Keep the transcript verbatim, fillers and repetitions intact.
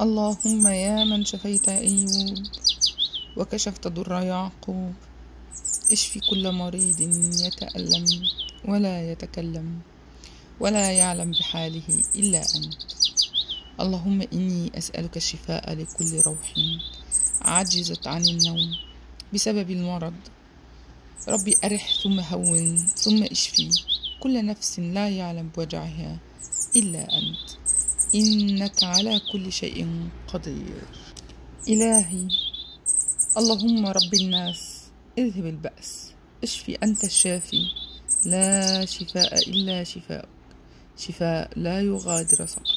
اللهم يا من شفيت أيوب وكشفت ضر يعقوب، اشفي كل مريض يتألم ولا يتكلم ولا يعلم بحاله إلا أنت. اللهم إني أسألك الشفاء لكل روح عجزت عن النوم بسبب المرض. ربي أرح ثم هون ثم اشفي كل نفس لا يعلم بوجعها إلا أنت، إنك على كل شيء قدير. إلهي اللهم رب الناس اذهب البأس، اشفي أنت الشافي، لا شفاء إلا شفاءك، شفاء لا يغادر سقما.